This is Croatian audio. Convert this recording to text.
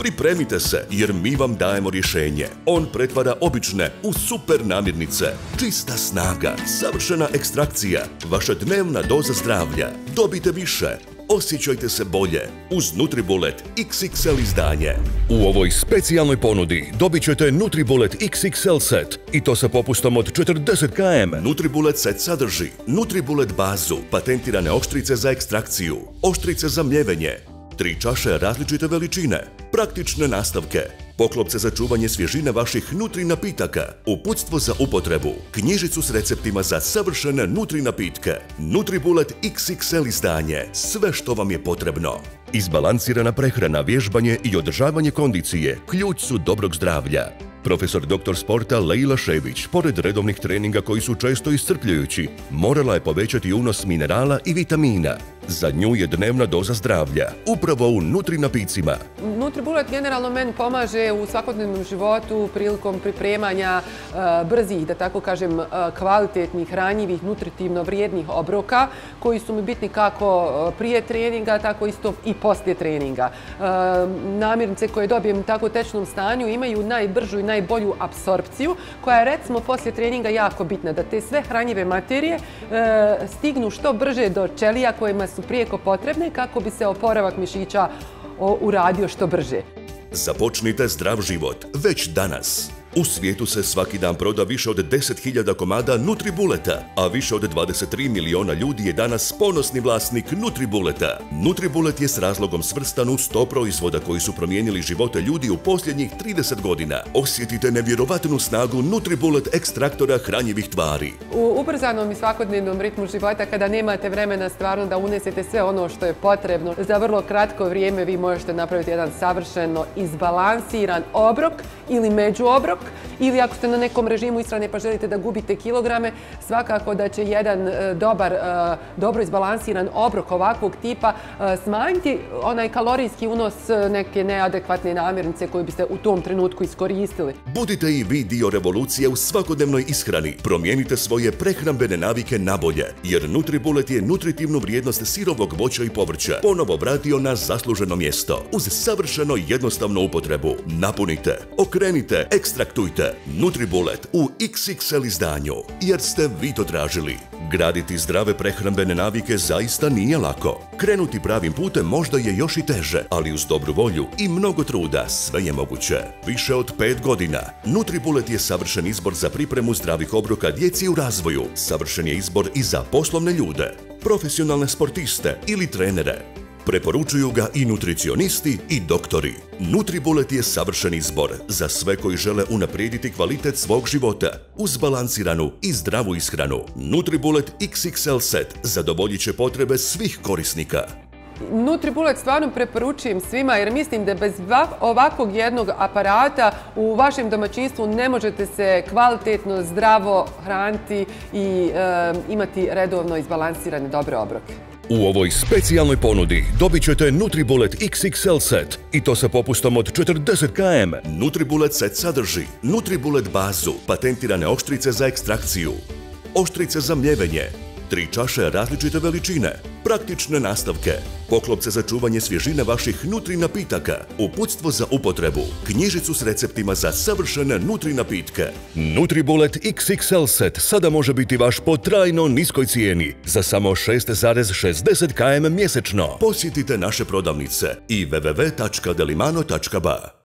Pripremite se jer mi vam dajemo rješenje. On pretvara obične u super namirnice. Čista snaga, savršena ekstrakcija, vaša dnevna doza zdravlja. Dobite više. Osjećajte se bolje uz NutriBullet XXL izdanje. U ovoj specijalnoj ponudi dobit ćete NutriBullet XXL set i to sa popustom od 40 km. NutriBullet set sadrži NutriBullet bazu, patentirane oštrice za ekstrakciju, oštrice za mljevenje, 3 čaše različite veličine, praktične nastavke, poklopce za čuvanje svježine vaših nutri napitaka, uputstvo za upotrebu, knjižicu s receptima za savršene nutri napitke, NutriBullet XXL izdanje, sve što vam je potrebno. Izbalansirana prehrana, vježbanje i održavanje kondicije ključ su dobrog zdravlja. Profesor doktor sporta Leila Šević, pored redovnih treninga koji su često iscrpljujući, morala je povećati unos minerala i vitamina. Za nju je dnevna doza zdravlja, upravo u nutri napicima. NutriBullet generalno meni pomaže u svakodnevnom životu prilikom pripremanja brzih, da tako kažem, kvalitetnih, hranjivih, nutritivno vrijednih obroka koji su mi bitni kako prije treninga, tako isto i poslije treninga. Namirnice koje dobijem u tako tečnom stanju imaju najbržu i najbolju apsorpciju, koja je recimo poslije treninga jako bitna, da te sve hranjive materije stignu što brže do ćelija kojima su prijeko potrebne kako bi se oporavak mišića uradio što brže. Započnite zdrav život već danas. U svijetu se svaki dan proda više od 10.000 komada NutriBulleta, a više od 23 miliona ljudi je danas ponosni vlasnik NutriBulleta. NutriBullet je s razlogom svrstan u 100 proizvoda koji su promijenili živote ljudi u posljednjih 30 godina. Osjetite nevjerovatnu snagu NutriBullet ekstraktora hranjivih tvari. U ubrzanom i svakodnevnom ritmu života, kada nemate vremena stvarno da unesete sve ono što je potrebno, za vrlo kratko vrijeme vi možete napraviti jedan savršeno izbalansiran obrok ili međuobrok. Ili ako ste na nekom režimu ishrane pa želite da gubite kilograme, svakako da će jedan dobro izbalansiran obrok ovakvog tipa smanjiti onaj kalorijski unos neke neadekvatne namirnice koje biste u tom trenutku iskoristili. Budite i vi dio revolucije u svakodnevnoj ishrani. Promijenite svoje prehrambene navike na bolje, jer NutriBullet je nutritivnu vrijednost sirovog voća i povrća ponovo vratio na zasluženo mjesto uz savršeno jednostavnu upotrebu. Napunite, okrenite, ekstraktujte NutriBullet u XXL izdanju, jer ste vi to tražili. Graditi zdrave prehrambene navike zaista nije lako. Krenuti pravim putem možda je još i teže, ali uz dobru volju i mnogo truda sve je moguće. Više od 5 godina NutriBullet je savršen izbor za pripremu zdravih obroka djeci u razvoju. Savršen je izbor i za poslovne ljude, profesionalne sportiste ili trenere. Preporučuju ga i nutricionisti i doktori. NutriBullet je savršen izbor za sve koji žele unaprijediti kvalitet svog života uz balansiranu i zdravu ishranu. NutriBullet XXL set zadovoljit će potrebe svih korisnika. NutriBullet stvarno preporučujem svima jer mislim da bez ovakvog jednog aparata u vašem domaćinstvu ne možete se kvalitetno, zdravo hraniti i imati redovno izbalansirane dobre obroke. U ovoj specijalnoj ponudi dobit ćete NutriBullet XXL set i to sa popustom od 40 km. NutriBullet set sadrži NutriBullet bazu, patentirane oštrice za ekstrakciju, oštrice za mljevenje, 3 čaše različite veličine, praktične nastavke, poklopce za čuvanje svježine vaših nutri napitaka, uputstvo za upotrebu, knjižicu s receptima za savršene nutri napitke. NutriBullet XXL set sada može biti vaš po trajno niskoj cijeni za samo 6,60 km mjesečno. Posjetite naše prodavnice i www.delimano.ba.